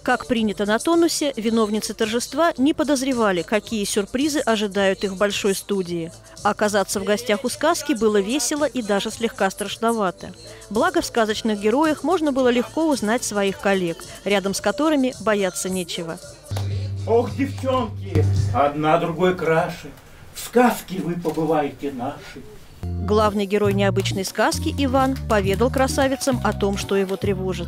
Как принято на Тонусе, виновницы торжества не подозревали, какие сюрпризы ожидают их в большой студии. Оказаться в гостях у сказки было весело и даже слегка страшновато. Благо, в сказочных героях можно было легко узнать своих коллег, рядом с которыми бояться нечего. Ох, девчонки, одна другой краше, в сказке вы побываете наши. Главный герой необычной сказки, Иван, поведал красавицам о том, что его тревожит.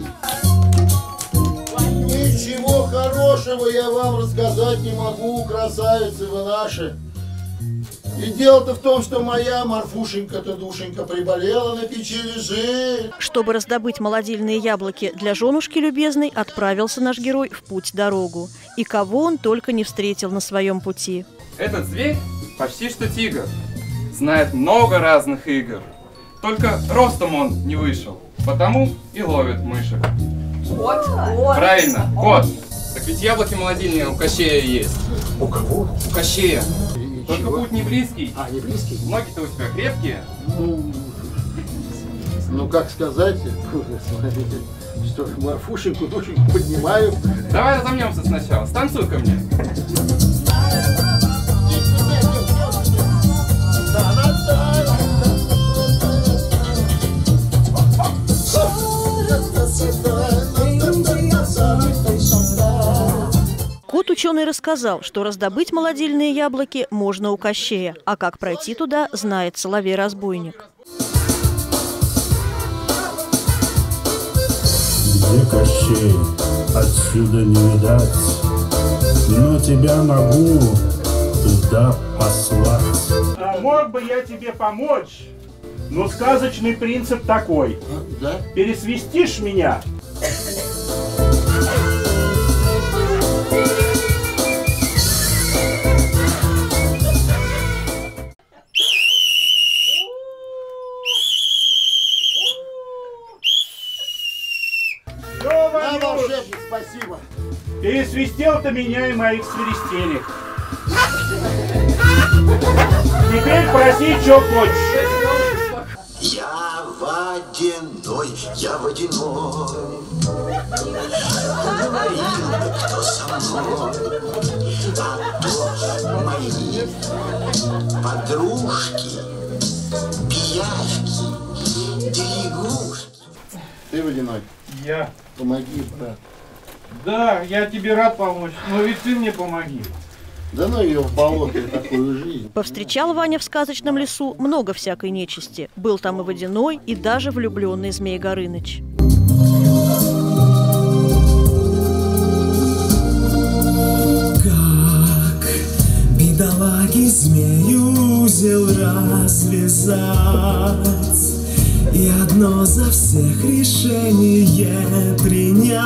Ничего хорошего я вам рассказать не могу, красавицы вы наши. И дело-то в том, что моя Марфушенька-то душенька приболела, на печи лежит. Чтобы раздобыть молодильные яблоки для женушки любезной, отправился наш герой в путь-дорогу. И кого он только не встретил на своем пути. Этот зверь почти что тигр. Знает много разных игр. Только ростом он не вышел, потому и ловит мышек. Кот? Правильно, кот. Так ведь яблоки молодильные у Кощея есть. У кого? У Кощея. И Только чего? путь не близкий. А, не близкий? Ноги-то у тебя крепкие. Ну как сказать, смотрите, что Марфушеньку душеньку поднимаю. Давай разомнемся сначала. Станцуй ко мне. Кот-ученый рассказал, что раздобыть молодильные яблоки можно у Кощея, а как пройти туда, знает соловей-разбойник. Где Кощей? Отсюда не видать, но тебя могу туда послать. А мог бы я тебе помочь, но сказочный принцип такой. Да? Пересвистишь меня? Да, волшебник, спасибо. Пересвистел ты меня и моих свиристелек. Теперь проси, что хочешь. Я водяной, я водяной. Говорил бы, кто со мной, а то мои подружки, пиявки, лягушки. Ты водяной? Я. Помоги, брат. Да, я тебе рад помочь, но ведь ты мне помоги. Да ну ее в болото и такую жизнь. Повстречал Ваня в сказочном лесу много всякой нечисти. Был там и водяной, и даже влюбленный Змей Горыныч. Как бедолаги змею узел развязать, и одно за всех решение принять.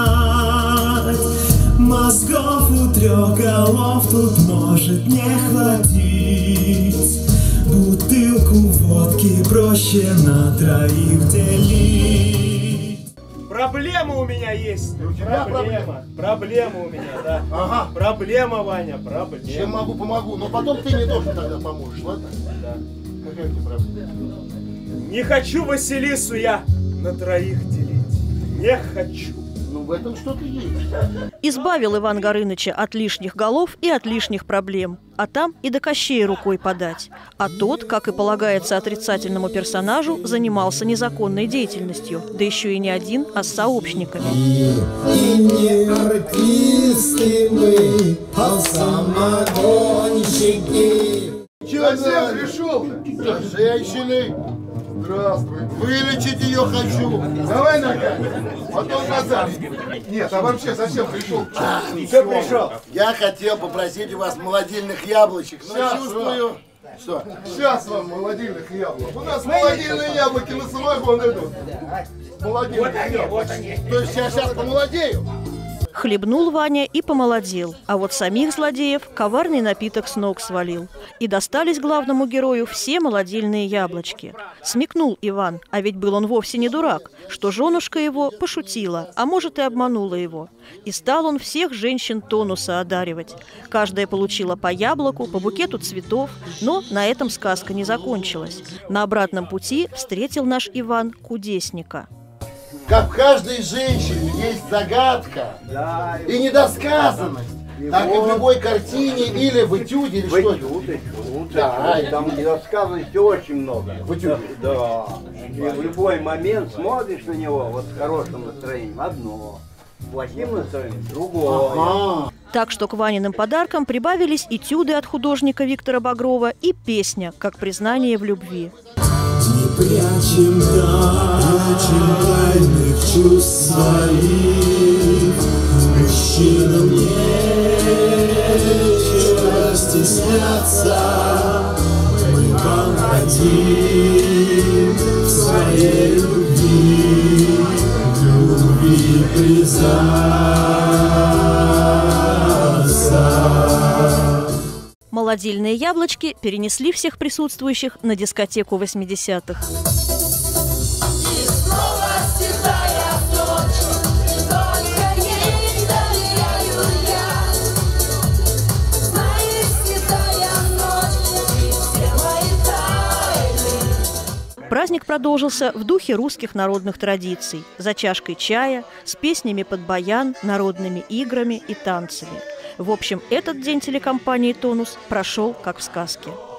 Мозгов у трех голов тут может не хватить. Бутылку водки проще на троих делить. Проблема у меня есть. У тебя проблема? Проблема у меня, да. Ага. Проблема, Ваня, проблема. Чем могу, помогу. Но потом ты мне тоже тогда поможешь, ладно? Да. Какая у тебя проблема? Не хочу Василису я на троих делить. Не хочу. Ну в этом что-то есть. Избавил Иван Горыныча от лишних голов и от лишних проблем. А там и до Кощея рукой подать. А тот, как и полагается отрицательному персонажу, занимался незаконной деятельностью. Да еще и не один, а с сообщниками. И не артисты мы, а самогонщики. Чего пришел? Женщины. Здравствуй. Вылечить ее хочу. Давай нога, потом назад. Нет, а вообще зачем пришел? Что пришел? Я хотел попросить у вас молодильных яблочек, но Сейчас, чувствую... Что? Сейчас вам молодильных яблок. У нас молодильные яблоки на самогон идут. Молодильные яблоки. То есть я сейчас помолодею? Хлебнул Ваня и помолодел, а вот самих злодеев коварный напиток с ног свалил. И достались главному герою все молодильные яблочки. Смекнул Иван, а ведь был он вовсе не дурак, что женушка его пошутила, а может и обманула его. И стал он всех женщин Тонуса одаривать. Каждая получила по яблоку, по букету цветов, но на этом сказка не закончилась. На обратном пути встретил наш Иван кудесника. Как в каждой женщине есть загадка и недосказанность, так и в любой картине или в этюде, или что это? Да, там недосказанности очень много. В этюде? Да. И в любой момент смотришь на него вот с хорошим настроением одно, с плохим настроением другое. Ага. Так что к Ваниным подаркам прибавились этюды от художника Виктора Багрова и песня «Как признание в любви». Не прячем тайных чувств своих, мужчинам нечего стесняться. Мы вам хотим в своей любви признаться. Молодильные яблочки перенесли всех присутствующих на дискотеку 80-х. Праздник продолжился в духе русских народных традиций, за чашкой чая, с песнями под баян, народными играми и танцами. В общем, этот день телекомпании «Тонус» прошел как в сказке.